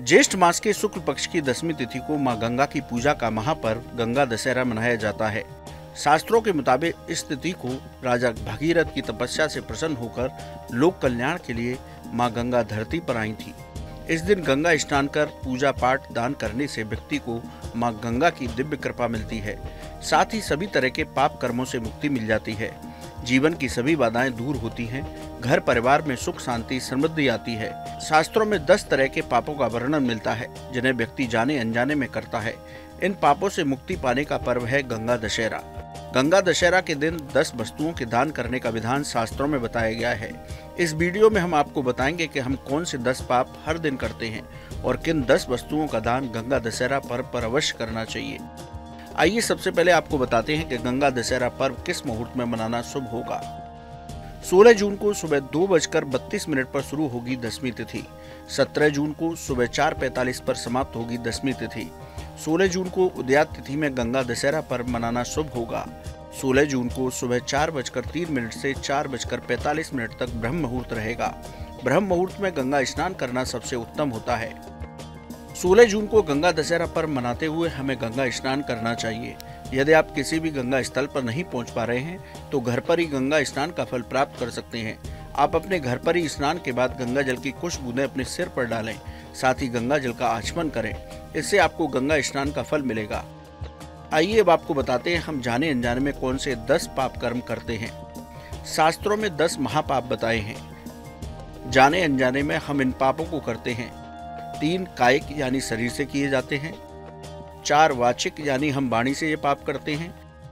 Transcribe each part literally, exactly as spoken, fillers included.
ज्येष्ठ मास के शुक्ल पक्ष की दसवीं तिथि को मां गंगा की पूजा का महापर्व गंगा दशहरा मनाया जाता है। शास्त्रों के मुताबिक इस तिथि को राजा भगीरथ की तपस्या से प्रसन्न होकर लोक कल्याण के लिए मां गंगा धरती पर आई थी। इस दिन गंगा स्नान कर पूजा पाठ दान करने से व्यक्ति को मां गंगा की दिव्य कृपा मिलती है। साथ ही सभी तरह के पाप कर्मों से मुक्ति मिल जाती है। जीवन की सभी बाधाएं दूर होती हैं। घर परिवार में सुख शांति समृद्धि आती है। शास्त्रों में दस तरह के पापों का वर्णन मिलता है जिन्हें व्यक्ति जाने अनजाने में करता है। इन पापों से मुक्ति पाने का पर्व है गंगा दशहरा। गंगा दशहरा के दिन दस वस्तुओं के दान करने का विधान शास्त्रों में बताया गया है। इस वीडियो में हम आपको बताएंगे कि हम कौन से दस पाप हर दिन करते हैं और किन दस वस्तुओं का दान गंगा दशहरा पर्व पर अवश्य करना चाहिए। आइए सबसे पहले आपको बताते हैं कि गंगा दशहरा पर्व किस मुहूर्त में मनाना शुभ होगा। सोलह जून को सुबह दो बजकर बत्तीस मिनट पर शुरू होगी दसवीं तिथि। सत्रह जून को सुबह चार पैंतालीस पर समाप्त होगी दसवीं तिथि। सोलह जून को उदयात तिथि में गंगा दशहरा पर्व मनाना शुभ होगा। सोलह जून को सुबह चार बजकर तीन मिनट से चार बजकर पैंतालीस मिनट तक ब्रह्म मुहूर्त रहेगा। ब्रह्म मुहूर्त में गंगा स्नान करना सबसे उत्तम होता है। सोलह जून को गंगा दशहरा पर्व मनाते हुए हमें गंगा स्नान करना चाहिए। यदि आप किसी भी गंगा स्थल पर नहीं पहुंच पा रहे हैं तो घर पर ही गंगा स्नान का फल प्राप्त कर सकते हैं। आप अपने घर पर ही स्नान के बाद गंगा जल की कुछ बूंदें अपने सिर पर डालें, साथ ही गंगा जल का आचमन करें। इससे आपको गंगा स्नान का फल मिलेगा। आइए अब आपको बताते हैं हम जाने अनजाने में कौन से दस पाप कर्म करते हैं। शास्त्रों में दस महापाप बताए हैं। जाने अनजाने में हम इन पापों को करते हैं। तीन कायिक यानी शरीर से किए जाते हैं। चार वाचिक यानी हम वाणी से ये पाप करते हैं।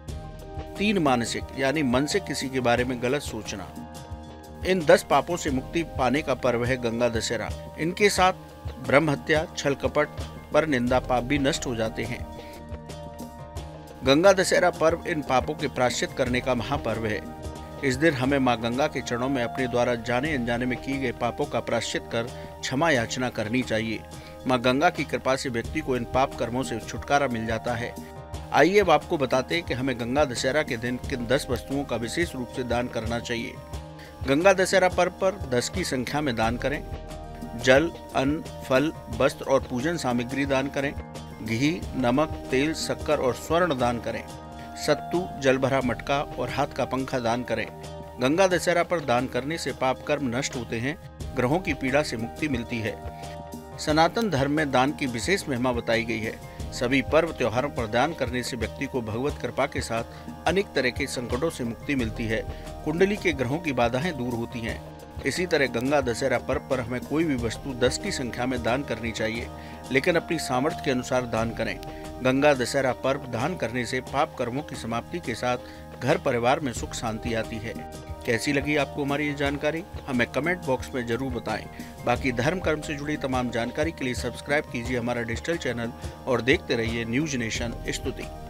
तीन मानसिक यानी मन से किसी के बारे में गलत सोचना। इन दस पापों से मुक्ति पाने का पर्व है गंगा दशहरा। इनके साथ ब्रह्म हत्या, छल कपट, पर निंदा पाप भी नष्ट हो जाते हैं। गंगा दशहरा पर्व इन पापों के प्रायश्चित करने का महापर्व है। इस दिन हमें मां गंगा के चरणों में अपने द्वारा जाने अनजाने में किए गए पापों का प्रायश्चित कर क्षमा याचना करनी चाहिए। मां गंगा की कृपा से व्यक्ति को इन पाप कर्मों से छुटकारा मिल जाता है। आइए अब आपको बताते हैं कि हमें गंगा दशहरा के दिन किन दस वस्तुओं का विशेष रूप से दान करना चाहिए। गंगा दशहरा पर्व पर दस की संख्या में दान करें। जल, अन्न, फल, वस्त्र और पूजन सामग्री दान करें। घी, नमक, तेल, शक्कर और स्वर्ण दान करें। सत्तू, जल भरा मटका और हाथ का पंखा दान करें। गंगा दशहरा पर दान करने से पाप कर्म नष्ट होते हैं, ग्रहों की पीड़ा से मुक्ति मिलती है। सनातन धर्म में दान की विशेष महिमा बताई गई है। सभी पर्व त्योहारों पर दान करने से व्यक्ति को भगवत कृपा के साथ अनेक तरह के संकटों से मुक्ति मिलती है। कुंडली के ग्रहों की बाधाएं दूर होती हैं। इसी तरह गंगा दशहरा पर्व पर हमें कोई भी वस्तु दस की संख्या में दान करनी चाहिए, लेकिन अपनी सामर्थ्य के अनुसार दान करें। गंगा दशहरा पर्व दान करने से पाप कर्मों की समाप्ति के साथ घर परिवार में सुख शांति आती है। कैसी लगी आपको हमारी ये जानकारी? हमें कमेंट बॉक्स में जरूर बताएं। बाकी धर्म कर्म से जुड़ी तमाम जानकारी के लिए सब्सक्राइब कीजिए हमारा डिजिटल चैनल और देखते रहिए न्यूज नेशन स्तुति।